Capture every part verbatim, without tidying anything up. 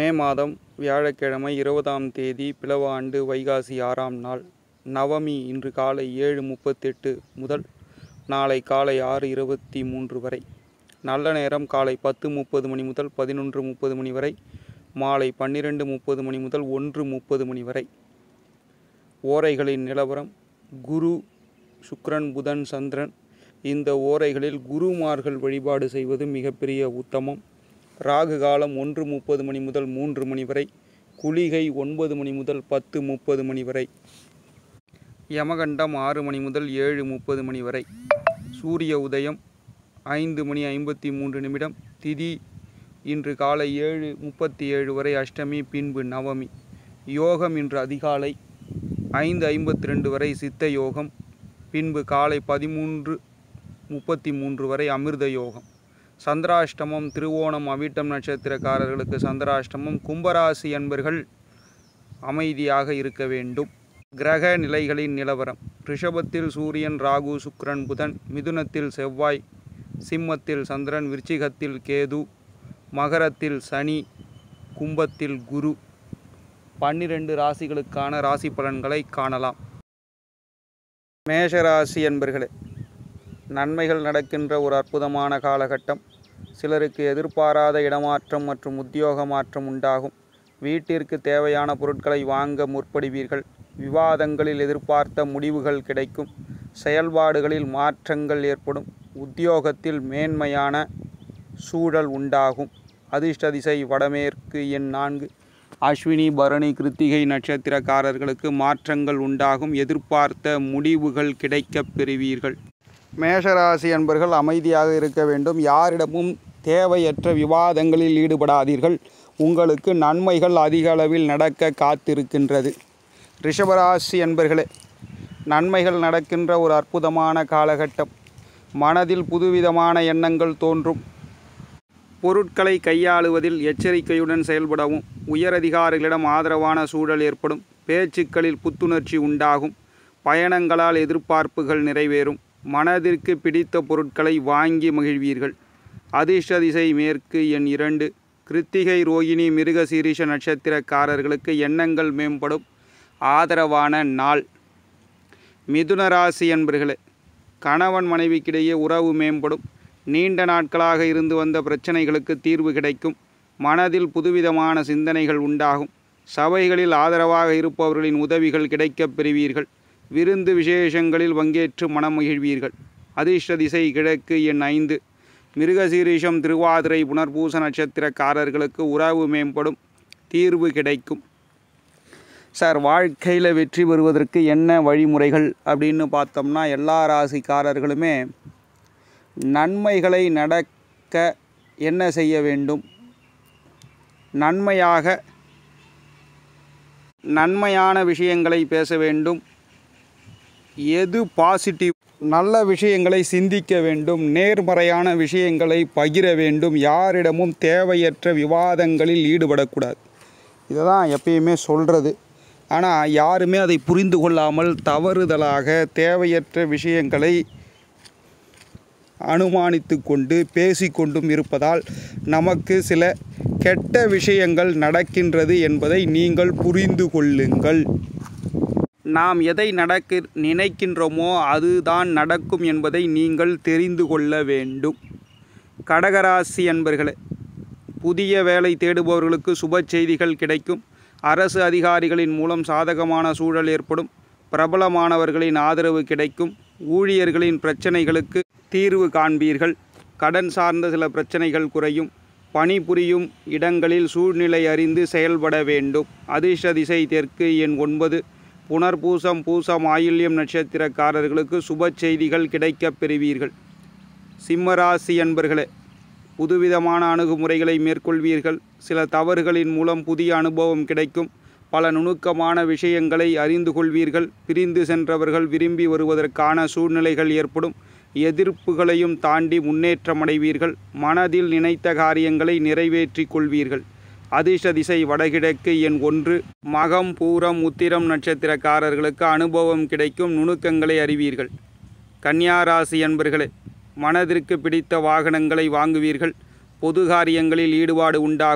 மே மாதம் வியாழக்கிழமை இருபதாம் தேதி பிலவ ஆண்டு வைகாசி ஆறாம் நாள் நவமி. இன்று காலை ஏழு முப்பத்தெட்டு முதல் நாளை காலை ஆறு இருபத்தி மூன்று வரை. நல்ல நேரம் காலை பத்து முப்பது மணி முதல் பதினொன்று முப்பது மணி வரை, மாலை பன்னிரெண்டு முப்பது மணி முதல் ஒன்று முப்பது மணி வரை. ஓரைகளின் நிலவரம்: குரு, சுக்கிரன், புதன், சந்திரன். இந்த ஓரைகளில் குருமார்கள் வழிபாடு செய்வது மிகப்பெரிய உத்தமம். ராகு காலம் ஒன்று முப்பது மணி முதல் மூன்று மணி வரை, குளிகை ஒன்பது மணி முதல் பத்து முப்பது மணி வரை, யமகண்டம் ஆறு மணி முதல் ஏழு முப்பது மணி வரை. சூரிய உதயம் ஐந்து மணி ஐம்பத்தி மூன்று நிமிடம். திதி இன்று காலை ஏழு முப்பத்தி ஏழு வரை அஷ்டமி, பின்பு நவமி. யோகம் இன்று அதிகாலை ஐந்து ஐம்பத்தி ரெண்டு வரை சித்த யோகம், பின்பு காலை பதிமூன்று முப்பத்தி மூன்று வரை அமிர்த யோகம். சந்திராஷ்டமம் திருவோணம் அவிட்டம் நட்சத்திரக்காரர்களுக்கு சந்திராஷ்டமம். கும்பராசி அன்பர்கள் அமைதியாக இருக்க வேண்டும். கிரக நிலைகளின் நிலவரம்: ரிஷபத்தில் சூரியன், ராகு, சுக்கிரன், புதன். மிதுனத்தில் செவ்வாய், சிம்மத்தில் சந்திரன், விருச்சிகத்தில் கேது, மகரத்தில் சனி, கும்பத்தில் குரு. பன்னிரண்டு ராசிகளுக்கான ராசி பலன்களை காணலாம். மேஷராசி அன்பர்களே, நன்மைகள் நடக்கின்ற ஒரு அற்புதமான காலகட்டம். சிலருக்கு எதிர்பாராத இடமாற்றம் மற்றும் உத்தியோக மாற்றம் உண்டாகும். வீட்டிற்கு தேவையான பொருட்களை வாங்க முற்படுவீர்கள். விவாதங்களில் எதிர்பார்த்த முடிவுகள் கிடைக்கும். செயல்பாடுகளில் மாற்றங்கள் ஏற்படும். உத்தியோகத்தில் மேன்மையான சூழல் உண்டாகும். அதிர்ஷ்ட திசை வடமேற்கு, எண் நான்கு. அஸ்வினி, பரணி, கிருத்திகை நட்சத்திரக்காரர்களுக்கு மாற்றங்கள் உண்டாகும். எதிர்பார்த்த முடிவுகள் கிடைக்கப் பெறுவீர்கள். மேஷராசி அன்பர்கள் அமைதியாக இருக்க வேண்டும். யாரிடமும் தேவையற்ற விவாதங்களில் ஈடுபடாதீர்கள். உங்களுக்கு நன்மைகள் அதிக அளவில் நடக்க காத்திருக்கின்றது. ரிஷபராசி அன்பர்களே, நன்மைகள் நடக்கின்ற ஒரு அற்புதமான காலகட்டம். மனதில் புதுவிதமான எண்ணங்கள் தோன்றும். பொருட்களை கையாளுவதில் எச்சரிக்கையுடன் செயல்படவும். உயரதிகாரிகளிடம் ஆதரவான சூழல் ஏற்படும். பேச்சுக்களில் புத்துணர்ச்சி உண்டாகும். பயணங்களால் எதிர்பார்ப்புகள் நிறைவேறும். மனதிற்கு பிடித்த பொருட்களை வாங்கி மகிழ்வீர்கள். அதிர்ஷ்ட திசை மேற்கு, எண் இரண்டு. கிருத்திகை, ரோகிணி, மிருகசீரிஷ நட்சத்திரக்காரர்களுக்கு எண்ணங்கள் மேம்படும். ஆதரவான நாள். மிதுனராசி அன்பர்களே, கணவன் மனைவிக்கிடையே உறவு மேம்படும். நீண்ட நாட்களாக இருந்து வந்த பிரச்சனைகளுக்கு தீர்வு கிடைக்கும். மனதில் புதுவிதமான சிந்தனைகள் உண்டாகும். சபைகளில் ஆதரவாக இருப்பவர்களின் உதவிகள் கிடைக்கப் பெறுவீர்கள். விருந்து விசேஷங்களில் பங்கேற்று மனம் மகிழ்வீர்கள். அதிர்ஷ்ட திசை கிழக்கு, எண் ஐந்து. மிருகசீரிஷம், திருவாதிரை, புனர்பூச நட்சத்திரக்காரர்களுக்கு உறவு மேம்படும். தீர்வு கிடைக்கும். சார், வாழ்க்கையில் வெற்றி பெறுவதற்கு என்ன வழிமுறைகள் அப்படின்னு பார்த்தோம்னா, எல்லா ராசிக்காரர்களுமே நன்மைகளை நடக்க என்ன செய்ய வேண்டும்? நன்மையாக நன்மையான விஷயங்களை பேச வேண்டும். எது பாசிட்டிவ், நல்ல விஷயங்களை சிந்திக்க வேண்டும். நேர்மறையான விஷயங்களை பகிர வேண்டும். யாரிடமும் தேவையற்ற விவாதங்களில் ஈடுபடக்கூடாது. இதை தான் எப்பயுமே சொல்கிறது. ஆனால் யாருமே அதை புரிந்து கொள்ளாமல் தவறுதலாக தேவையற்ற விஷயங்களை அனுமானித்து கொண்டு பேசிக்கொண்டும் இருப்பதால் நமக்கு சில கெட்ட விஷயங்கள் நடக்கின்றது என்பதை நீங்கள் புரிந்து கொள்ளுங்கள். நாம் எதை நடக்க நினைக்கின்றோமோ அதுதான் நடக்கும் என்பதை நீங்கள் தெரிந்து கொள்ள வேண்டும். கடகராசி அன்பர்களே, புதிய வேலை தேடுபவர்களுக்கு சுப செய்திகள் கிடைக்கும். அரசு அதிகாரிகளின் மூலம் சாதகமான சூழல் ஏற்படும். பிரபலமானவர்களின் ஆதரவு கிடைக்கும். ஊழியர்களின் பிரச்சனைகளுக்கு தீர்வு காண்பீர்கள். கடன் சார்ந்த சில பிரச்சனைகள் குறையும். பணிபுரியும் இடங்களில் சூழ்நிலை அறிந்து செயல்பட வேண்டும். அதிர்ஷ்ட திசை தெற்கு, எண் ஒன்பது. புனர்பூசம், பூசம், ஆயில்யம் நட்சத்திரக்காரர்களுக்கு சுப செய்திகள் கிடைக்கப் பெறுவீர்கள். சிம்மராசி அன்பர்களே, புதுவிதமான அணுகுமுறைகளை மேற்கொள்வீர்கள். சில தவறுகளின் மூலம் புதிய அனுபவம் கிடைக்கும். பல நுணுக்கமான விஷயங்களை அறிந்து கொள்வீர்கள். பிரிந்து சென்றவர்கள் விரும்பி வருவதற்கான சூழ்நிலைகள் ஏற்படும். எதிர்ப்புகளையும் தாண்டி முன்னேற்றமடைவீர்கள். மனதில் நினைத்த காரியங்களை நிறைவேற்றி கொள்வீர்கள். அதிர்ஷ்ட திசை வடகிழக்கு, எண் ஒன்று. மகம், பூரம், உத்திரம் நட்சத்திரக்காரர்களுக்கு அனுபவம் கிடைக்கும். நுணுக்கங்களை அறிவீர்கள். கன்னியாராசி அன்பர்களே, மனதிற்கு பிடித்த வாகனங்களை வாங்குவீர்கள். பொது காரியங்களில் ஈடுபாடு உண்டாகும்.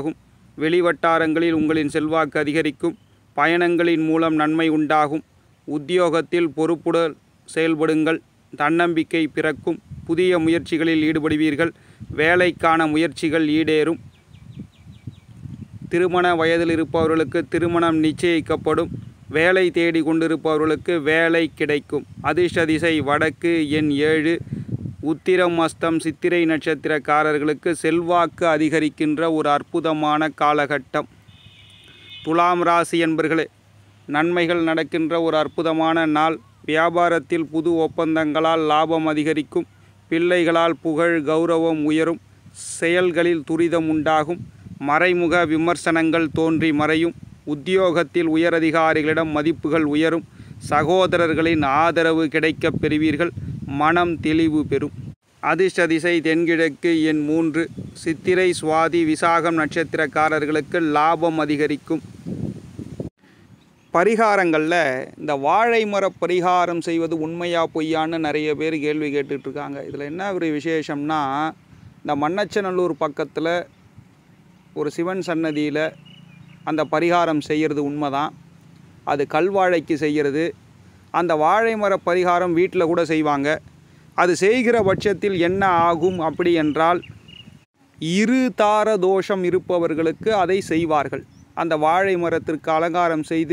வெளிவட்டாரங்களில் உங்களின் செல்வாக்கு அதிகரிக்கும். பயணங்களின் மூலம் நன்மை உண்டாகும். உத்தியோகத்தில் பொறுப்புடன் செயல்படுங்கள். தன்னம்பிக்கை பிறக்கும். புதிய முயற்சிகளில் ஈடுபடுவீர்கள். வேலைக்கான முயற்சிகள் ஈடேறும். திருமண வயதில் இருப்பவர்களுக்கு திருமணம் நிச்சயிக்கப்படும். வேலை தேடி கொண்டிருப்பவர்களுக்கு வேலை கிடைக்கும். அதிர்ஷ்ட திசை வடக்கு. எண் ஏழு. உத்திரம் அஸ்தம் சித்திரை நட்சத்திரக்காரர்களுக்கு செல்வாக்கு அதிகரிக்கின்ற ஒரு அற்புதமான காலகட்டம். துலாம் ராசி என்பர்களே, நன்மைகள் நடக்கின்ற ஒரு அற்புதமான நாள். வியாபாரத்தில் புது ஒப்பந்தங்களால் லாபம் அதிகரிக்கும். பிள்ளைகளால் புகழ் கௌரவம் உயரும். செயல்களில் துரிதம் உண்டாகும். மறைமுக விமர்சனங்கள் தோன்றி மறையும். உத்தியோகத்தில் உயரதிகாரிகளிடம் மதிப்புகள் உயரும். சகோதரர்களின் ஆதரவு கிடைக்கப் பெறுவீர்கள். மனம் தெளிவு பெறும். அதிர்ஷ்ட திசை தென்கிழக்கு. எண் மூன்று. சித்திரை சுவாதி விசாகம் நட்சத்திரக்காரர்களுக்கு லாபம் அதிகரிக்கும். பரிகாரங்களில் இந்த வாழை மர பரிகாரம் செய்வது உண்மையா பொய்யான்னு நிறைய பேர் கேள்வி கேட்டுட்ருக்காங்க. இதில் என்ன ஒரு விசேஷம்னா, இந்த மண்ணச்சநல்லூர் பக்கத்தில் ஒரு சிவன் சன்னதியில் அந்த பரிகாரம் செய்கிறது உண்மைதான். அது கல்வாழைக்கு செய்கிறது. அந்த வாழை மர பரிகாரம் வீட்டில் கூட செய்வாங்க. அது செய்கிற பட்சத்தில் என்ன ஆகும் அப்படி என்றால், இரு தார தோஷம் இருப்பவர்களுக்கு அதை செய்வார்கள். அந்த வாழை மரத்திற்கு அலங்காரம் செய்து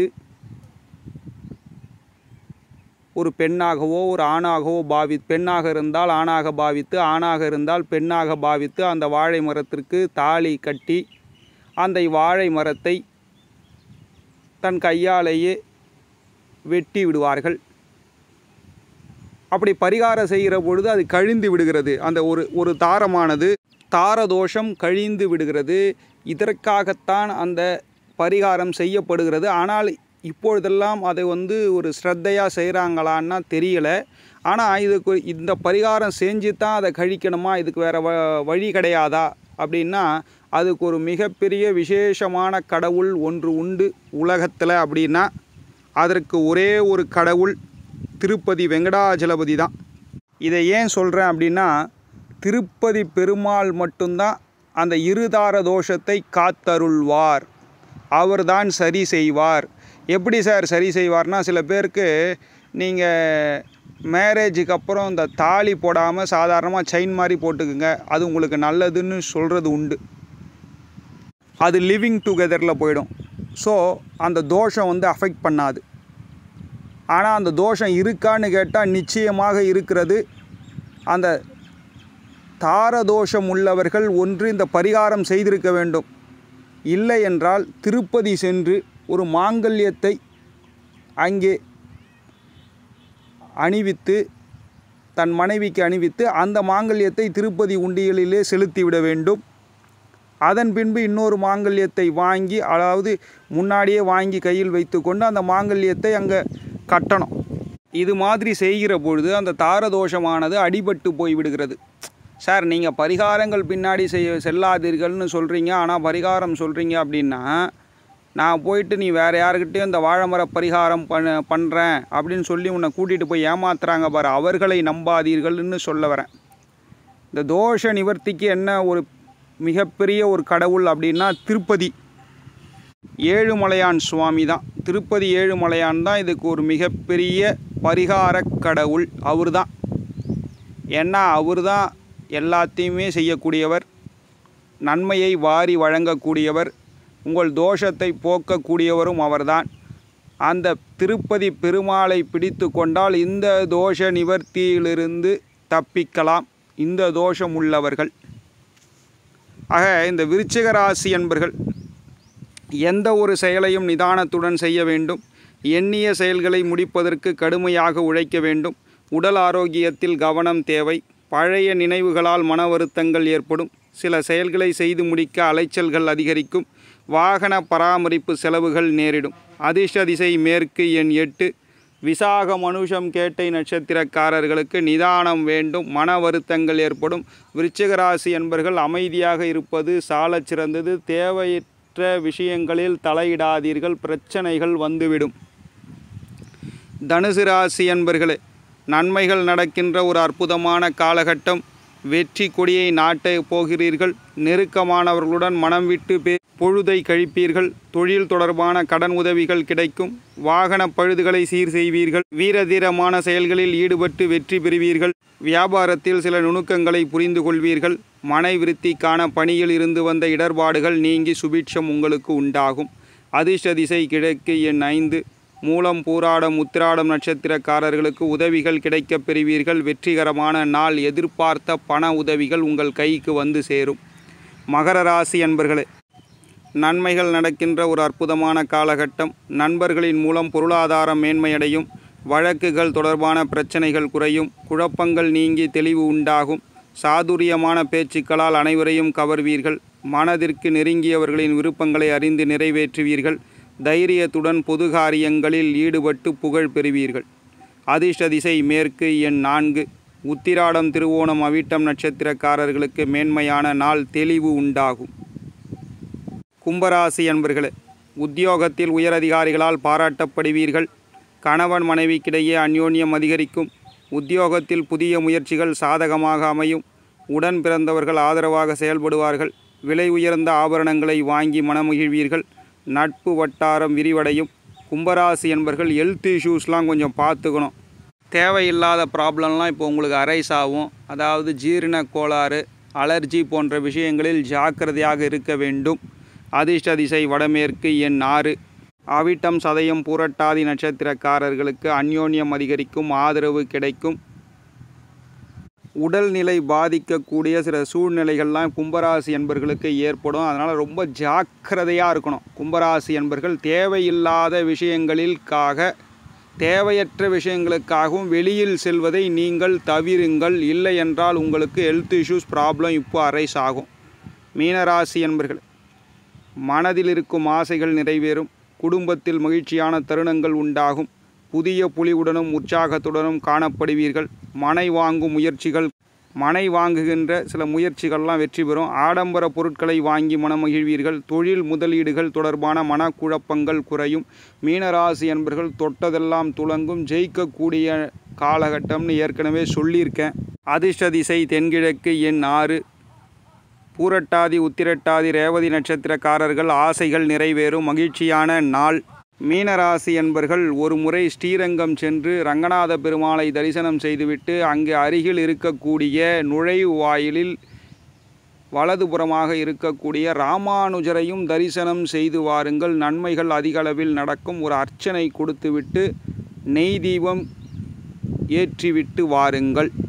ஒரு பெண்ணாகவோ ஒரு ஆணாகவோ பாவி பெண்ணாக இருந்தால் ஆணாக பாவித்து, ஆணாக இருந்தால் பெண்ணாக பாவித்து அந்த வாழை மரத்திற்கு தாலி கட்டி அந்த வாழை மரத்தை தன் கையாலேயே வெட்டி விடுவார்கள். அப்படி பரிகாரம் செய்கிற பொழுது அது கழிந்து விடுகிறது. அந்த ஒரு ஒரு தாரமானது தாரதோஷம் கழிந்து விடுகிறது. இதற்காகத்தான் அந்த பரிகாரம் செய்யப்படுகிறது. ஆனால் இப்பொழுதெல்லாம் அதை வந்து ஒரு ஸ்ரத்தையாக செய்கிறாங்களான்னா தெரியலை. ஆனால் இதுக்கு இந்த பரிகாரம் செஞ்சு தான் அதை கழிக்கணுமா, இதுக்கு வேறு வ வழி கிடையாதா அப்படின்னா, அதுக்கு ஒரு மிகப்பெரிய விசேஷமான கடவுள் ஒன்று உண்டு உலகத்தில். அப்படின்னா அதற்கு ஒரே ஒரு கடவுள் திருப்பதி வெங்கடாஜலபதி தான். இதை ஏன் சொல்கிறேன் அப்படின்னா, திருப்பதி பெருமாள் மட்டும்தான் அந்த இருதார தோஷத்தை காத்தருள்வார். அவர்தான் சரி செய்வார். எப்படி சார் சரி செய்வார்னா, சில பேருக்கு நீங்கள் மேரேஜுக்கு அப்புறம் இந்த தாலி போடாமல் சாதாரணமாக செயின் மாதிரி போட்டுக்குங்க, அது உங்களுக்கு நல்லதுன்னு சொல்கிறது உண்டு. அது லிவிங் டுகெதரில் போயிடும். ஸோ அந்த தோஷம் வந்து அஃபெக்ட் பண்ணாது. ஆனால் அந்த தோஷம் இருக்கான்னு கேட்டால் நிச்சயமாக இருக்கிறது. அந்த தாரதோஷம் உள்ளவர்கள் ஒன்று இந்த பரிகாரம் செய்திருக்க வேண்டும். இல்லை என்றால் திருப்பதி சென்று ஒரு மாங்கல்யத்தை அங்கே அணிவித்து தன் மனைவிக்கு அணிவித்து அந்த மாங்கல்யத்தை திருப்பதி உண்டியலிலே செலுத்திவிட வேண்டும். அதன் பின்பு இன்னொரு மாங்கல்யத்தை வாங்கி, அதாவது முன்னாடியே வாங்கி கையில் வைத்து கொண்டு அந்த மாங்கல்யத்தை அங்கே கட்டணும். இது மாதிரி செய்கிற பொழுது அந்த தாரதோஷமானது அடிபட்டு போய்விடுகிறது. சார், நீங்கள் பரிகாரங்கள் பின்னாடி செய்ய செல்லாதீர்கள்னு சொல்கிறீங்க, ஆனால் பரிகாரம் சொல்கிறீங்க அப்படின்னா, நான் போயிட்டு நீ வேறு யாருக்கிட்டேயும் இந்த வாழைமர பரிகாரம் பண்ண பண்ணுறேன் அப்படின்னு சொல்லி உன்னை கூட்டிகிட்டு போய் ஏமாத்துறாங்க பாரு, அவர்களை நம்பாதீர்கள்னு சொல்ல வரேன். இந்த தோஷ நிவர்த்திக்கு என்ன ஒரு மிகப்பெரிய ஒரு கடவுள் அப்படின்னா திருப்பதி ஏழுமலையான் சுவாமி தான். திருப்பதி ஏழுமலையான் தான் இதுக்கு ஒரு மிகப்பெரிய பரிகார கடவுள். அவர் தான். ஏன்னா அவர் தான் எல்லாத்தையுமே செய்யக்கூடியவர், நன்மையை வாரி வழங்கக்கூடியவர், உங்கள் தோஷத்தை போக்கக்கூடியவரும் அவர்தான். அந்த திருப்பதி பெருமாளை பிடித்து கொண்டால் இந்த தோஷ நிவர்த்தியிலிருந்து தப்பிக்கலாம் இந்த தோஷம் உள்ளவர்கள். ஆக இந்த விருச்சிக ராசி என்பர்கள் எந்த ஒரு செயலையும் நிதானத்துடன் செய்ய வேண்டும். எண்ணிய செயல்களை முடிப்பதற்கு கடுமையாக உழைக்க வேண்டும். உடல் ஆரோக்கியத்தில் கவனம் தேவை. பழைய நினைவுகளால் மன வருத்தங்கள் ஏற்படும். சில செயல்களை செய்து முடிக்க அலைச்சல்கள் அதிகரிக்கும். வாகன பராமரிப்பு செலவுகள் நேரிடும். அதிர்ஷ்ட திசை மேற்கு. எண் எட்டு. விசாக மனுஷம் கேட்டை நட்சத்திரக்காரர்களுக்கு நிதானம் வேண்டும். மன வருத்தங்கள் ஏற்படும். விருச்சிக ராசி என்பர்கள் அமைதியாக இருப்பது சாலச் சிறந்தது. தேவையற்ற விஷயங்களில் தலையிடாதீர்கள், பிரச்சனைகள் வந்துவிடும். தனுசு ராசி என்பர்களே, நன்மைகள் நடக்கின்ற ஒரு அற்புதமான காலகட்டம். வெற்றி கொடியை நாட்ட போகிறீர்கள். நெருக்கமானவர்களுடன் மனம் விட்டு பே பொழுதை கழிப்பீர்கள். தொழில் தொடர்பான கடன் உதவிகள் கிடைக்கும். வாகன பழுதுகளை சீர் செய்வீர்கள். வீரதீரமான செயல்களில் ஈடுபட்டு வெற்றி பெறுவீர்கள். வியாபாரத்தில் சில நுணுக்கங்களை புரிந்து கொள்வீர்கள். மனை விருத்திக்கான பணியில் இருந்து வந்த இடர்பாடுகள் நீங்கி சுபிட்சம் உங்களுக்கு உண்டாகும். அதிர்ஷ்ட திசை கிழக்கு. எண் ஐந்து. மூலம் பூராடம் உத்திராடம் நட்சத்திரக்காரர்களுக்கு உதவிகள் கிடைக்கப் பெறுவீர்கள். வெற்றிகரமான நாள். எதிர்பார்த்த பண உதவிகள் உங்கள் கைக்கு வந்து சேரும். மகர ராசி அன்பர்களே, நன்மைகள் நடக்கின்ற ஒரு அற்புதமான காலகட்டம். நண்பர்களின் மூலம் பொருளாதாரம் மேன்மையடையும். வழக்குகள் தொடர்பான பிரச்சனைகள் குறையும். குழப்பங்கள் நீங்கி தெளிவு உண்டாகும். சாதுரியமான பேச்சுக்களால் அனைவரையும் கவர்வீர்கள். மனதிற்கு நெருங்கியவர்களின் விருப்பங்களை அறிந்து நிறைவேற்றுவீர்கள். தைரியத்துடன் பொது காரியங்களில் ஈடுபட்டு புகழ் பெறுவீர்கள். அதிர்ஷ்ட திசை மேற்கு. எண் நான்கு. உத்திராடம் திருவோணம் அவிட்டம் நட்சத்திரக்காரர்களுக்கு மேன்மையான நாள். தெளிவு உண்டாகும். கும்பராசி அன்பர்களே, உத்தியோகத்தில் உயரதிகாரிகளால் பாராட்டப்படுவீர்கள். கணவன் மனைவிக்கிடையே அந்யோன்யம் அதிகரிக்கும். உத்தியோகத்தில் புதிய முயற்சிகள் சாதகமாக அமையும். உடன் பிறந்தவர்கள் ஆதரவாக செயல்படுவார்கள். விலை உயர்ந்த ஆபரணங்களை வாங்கி மனமகிழ்வீர்கள். நட்பு வட்டாரம் விரிவடையும். கும்பராசி என்பர்கள் ஹெல்த் இஷ்யூஸ்லாம் கொஞ்சம் பார்த்துக்கணும். தேவையில்லாத ப்ராப்ளம்லாம் இப்போ உங்களுக்கு அரைஸ் ஆகும். அதாவது ஜீரண கோளாறு, அலர்ஜி போன்ற விஷயங்களில் ஜாக்கிரதையாக இருக்க வேண்டும். அதிர்ஷ்ட திசை வடமேற்கு. எண் ஆறு. அவிட்டம் சதயம் பூரட்டாதி நட்சத்திரக்காரர்களுக்கு அந்யோன்யம் அதிகரிக்கும். ஆதரவு கிடைக்கும். உடல்நிலை பாதிக்கக்கூடிய சில சூழ்நிலைகள்லாம் கும்பராசி என்பர்களுக்கு ஏற்படும். அதனால் ரொம்ப ஜாக்கிரதையாக இருக்கணும். கும்பராசி என்பர்கள் தேவையில்லாத விஷயங்களிற்காக தேவையற்ற விஷயங்களுக்காகவும் வெளியில் செல்வதை நீங்கள் தவிருங்கள். இல்லை என்றால் உங்களுக்கு ஹெல்த் இஷ்யூஸ் ப்ராப்ளம் இப்போ அரைஸ் ஆகும். மீனராசி என்பர்கள், மனதில் இருக்கும் ஆசைகள் நிறைவேறும். குடும்பத்தில் மகிழ்ச்சியான தருணங்கள் உண்டாகும். புதிய புலிவுடனும் உற்சாகத்துடனும் காணப்படுவீர்கள். மனை வாங்கும் முயற்சிகள் மனை வாங்குகின்ற சில முயற்சிகள்லாம் வெற்றி பெறும். ஆடம்பர பொருட்களை வாங்கி மனமகிழ்வீர்கள். தொழில் முதலீடுகள் தொடர்பான மனக்குழப்பங்கள் குறையும். மீனராசி என்பர்கள் தொட்டதெல்லாம் துலங்கும். ஜெயிக்கக்கூடிய காலகட்டம்னு ஏற்கனவே சொல்லியிருக்கேன். அதிர்ஷ்ட திசை தென்கிழக்கு. எண் ஆறு. பூரட்டாதி உத்திரட்டாதி ரேவதி நட்சத்திரக்காரர்கள் ஆசைகள் நிறைவேறும். மகிழ்ச்சியான நாள். மீனராசி என்பர்கள் ஒரு முறை ஸ்ரீரங்கம் சென்று ரங்கநாத பெருமாளை தரிசனம் செய்துவிட்டு அங்கே அருகில் இருக்கக்கூடிய நுழைவு வாயிலில் வலதுபுறமாக இருக்கக்கூடிய ராமானுஜரையும் தரிசனம் செய்து வாருங்கள். நன்மைகள் அதிகளவில் நடக்கும். ஒரு அர்ச்சனை கொடுத்துவிட்டு நெய் தீபம் ஏற்றிவிட்டு வாருங்கள்.